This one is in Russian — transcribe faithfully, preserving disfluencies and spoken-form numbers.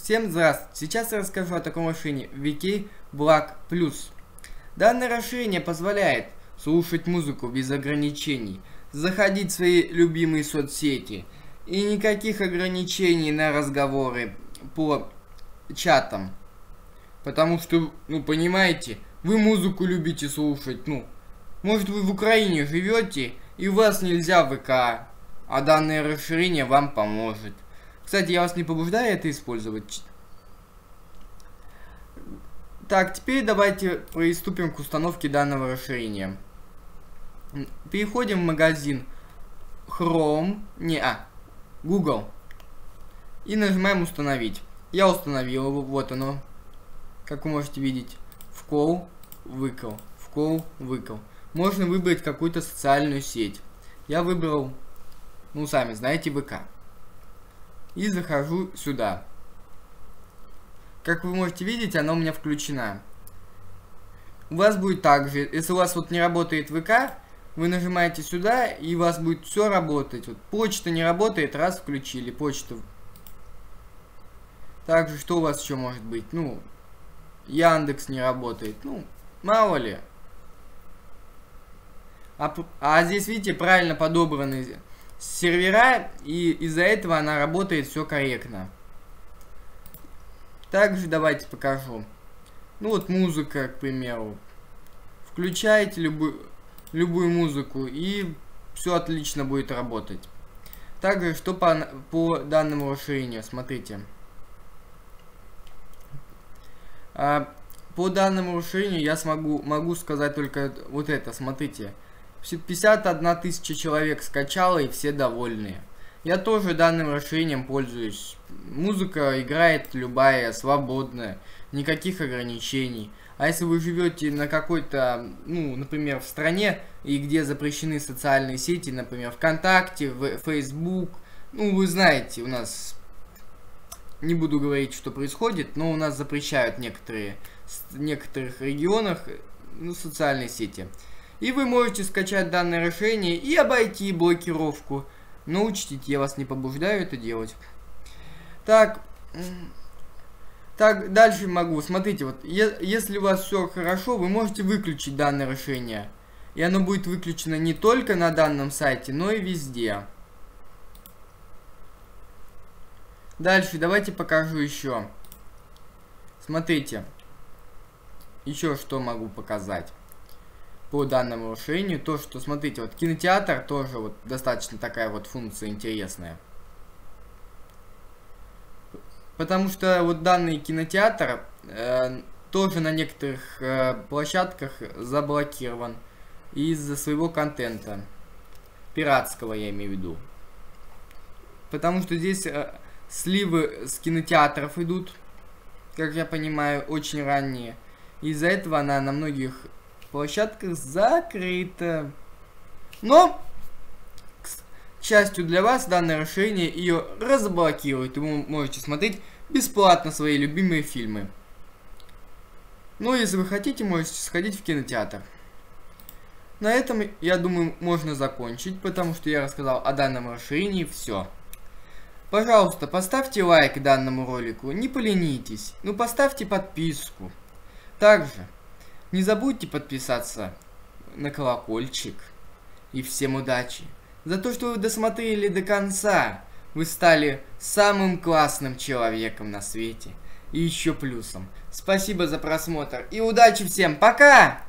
Всем здравствуйте! Сейчас я расскажу о таком расширении ви кей Black Plus. Данное расширение позволяет слушать музыку без ограничений, заходить в свои любимые соцсети и никаких ограничений на разговоры по чатам. Потому что, ну понимаете, вы музыку любите слушать, ну, может вы в Украине живете и у вас нельзя вэ ка, а данное расширение вам поможет. Кстати, я вас не побуждаю это использовать. Так, теперь давайте приступим к установке данного расширения. Переходим в магазин Chrome, не, а, Google. И нажимаем установить. Я установил его, вот оно. Как вы можете видеть. Вкл, выкл, вкл, выкл. Можно выбрать какую-то социальную сеть. Я выбрал, ну сами знаете, вэ ка. И захожу сюда. Как вы можете видеть, она у меня включена. У вас будет также, если у вас вот не работает вэ ка, вы нажимаете сюда, и у вас будет все работать. Вот почта не работает, раз включили почту. Также, что у вас еще может быть? Ну, Яндекс не работает. Ну, мало ли. А, а здесь, видите, правильно подобраны сервера, и из-за этого она работает все корректно. Также давайте покажу. Ну вот музыка, к примеру. Включаете любую, любую музыку, и все отлично будет работать. Также, что по, по данному расширению, смотрите. А, по данному расширению я смогу могу сказать только вот это, смотрите. пятьдесят одна тысяча человек скачало, и все довольны. Я тоже данным расширением пользуюсь. Музыка играет любая, свободная, никаких ограничений. А если вы живете на какой-то, ну, например, в стране, и где запрещены социальные сети, например, ВКонтакте, в Facebook, ну, вы знаете, у нас, не буду говорить, что происходит, но у нас запрещают некоторые, в некоторых регионах, ну, социальные сети. И вы можете скачать данное расширение и обойти блокировку. Но учтите, я вас не побуждаю это делать. Так, так дальше могу. Смотрите, вот, е если у вас все хорошо, вы можете выключить данное расширение. И оно будет выключено не только на данном сайте, но и везде. Дальше давайте покажу еще. Смотрите. Еще что могу показать по данному расширению, то что, смотрите, вот кинотеатр тоже вот достаточно такая вот функция интересная. Потому что вот данный кинотеатр э, тоже на некоторых э, площадках заблокирован из-за своего контента. Пиратского, я имею в виду. Потому что здесь э, сливы с кинотеатров идут, как я понимаю, очень ранние. Из-за этого она на многих площадках закрыта. Но, к счастью для вас, данное расширение ее разблокирует, и вы можете смотреть бесплатно свои любимые фильмы. Ну, если вы хотите, можете сходить в кинотеатр. На этом, я думаю, можно закончить, потому что я рассказал о данном расширении все. Пожалуйста, поставьте лайк данному ролику, не поленитесь, ну поставьте подписку. Также не забудьте подписаться на колокольчик. И всем удачи. За то, что вы досмотрели до конца. Вы стали самым классным человеком на свете. И еще плюсом. Спасибо за просмотр. И удачи всем. Пока!